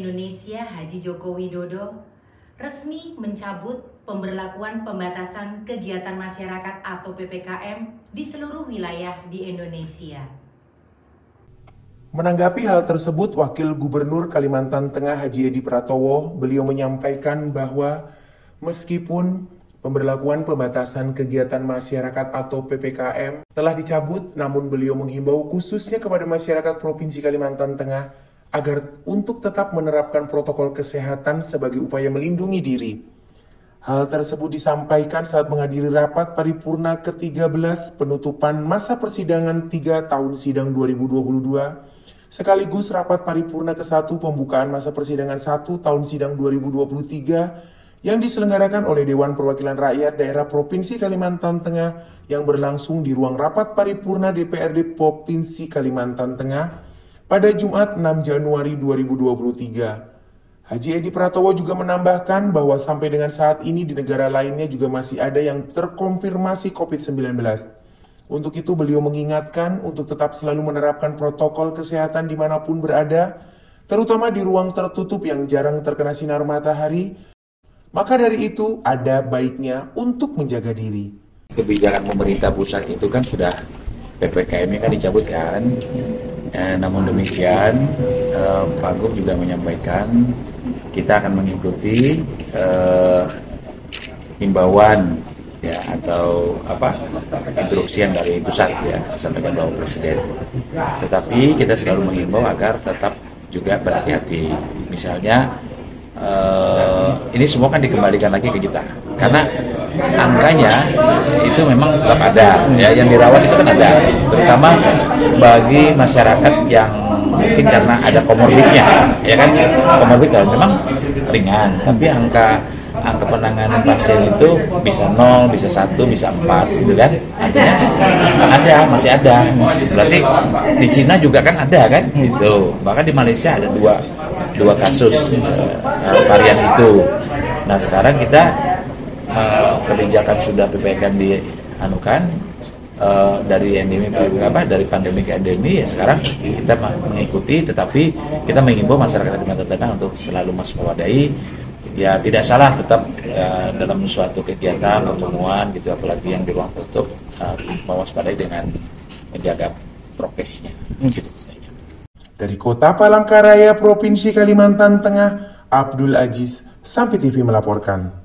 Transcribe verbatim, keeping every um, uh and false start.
Indonesia Haji Joko Widodo resmi mencabut pemberlakuan pembatasan kegiatan masyarakat atau P P K M di seluruh wilayah di Indonesia. Menanggapi hal tersebut, Wakil Gubernur Kalimantan Tengah Haji Edi Pratowo, beliau menyampaikan bahwa meskipun pemberlakuan pembatasan kegiatan masyarakat atau P P K M telah dicabut, namun beliau menghimbau khususnya kepada masyarakat Provinsi Kalimantan Tengah agar untuk tetap menerapkan protokol kesehatan sebagai upaya melindungi diri. Hal tersebut disampaikan saat menghadiri rapat paripurna ke tiga belas penutupan masa persidangan tiga tahun sidang dua ribu dua puluh dua, sekaligus rapat paripurna ke satu pembukaan masa persidangan satu tahun sidang dua ribu dua puluh tiga yang diselenggarakan oleh Dewan Perwakilan Rakyat Daerah Provinsi Kalimantan Tengah yang berlangsung di ruang rapat paripurna D P R D Provinsi Kalimantan Tengah pada Jumat enam Januari dua ribu dua puluh tiga. Haji Edi Pratowo juga menambahkan bahwa sampai dengan saat ini di negara lainnya juga masih ada yang terkonfirmasi covid sembilan belas. Untuk itu beliau mengingatkan untuk tetap selalu menerapkan protokol kesehatan dimanapun berada, terutama di ruang tertutup yang jarang terkena sinar matahari. Maka dari itu ada baiknya untuk menjaga diri. Kebijakan pemerintah pusat itu kan sudah P P K M-nya kan dicabut kan. Eh, namun demikian, eh, Pak Gub juga menyampaikan kita akan mengikuti eh, himbauan ya atau apa instruksi yang dari pusat ya sampaikan Bapak Presiden. Tetapi kita selalu mengimbau agar tetap juga berhati-hati. Misalnya eh, ini semua kan dikembalikan lagi ke kita karena angkanya itu memang tetap ada ya, yang dirawat itu kan ada, terutama bagi masyarakat yang mungkin karena ada komorbidnya ya kan, komorbid kalau memang ringan tapi angka angka penanganan pasien itu bisa nol, bisa satu, bisa empat gitu kan, artinya ada, masih ada. Berarti di Cina juga kan ada kan gitu, bahkan di Malaysia ada dua dua kasus uh, varian itu. Nah sekarang kita Uh, kebijakan sudah P P K M dianukan uh, dari endemi apa dari pandemi ke endemi ya, sekarang kita mengikuti, tetapi kita mengimbau masyarakat Kalimantan Tengah untuk selalu mewaspadai ya, tidak salah tetap uh, dalam suatu kegiatan pertemuan gitu, apalagi yang di ruang tertutup uh, mewaspadai dengan menjaga prokesnya gitu. Dari Kota Palangkaraya, Provinsi Kalimantan Tengah, Abdul Aziz, Sampai T V melaporkan.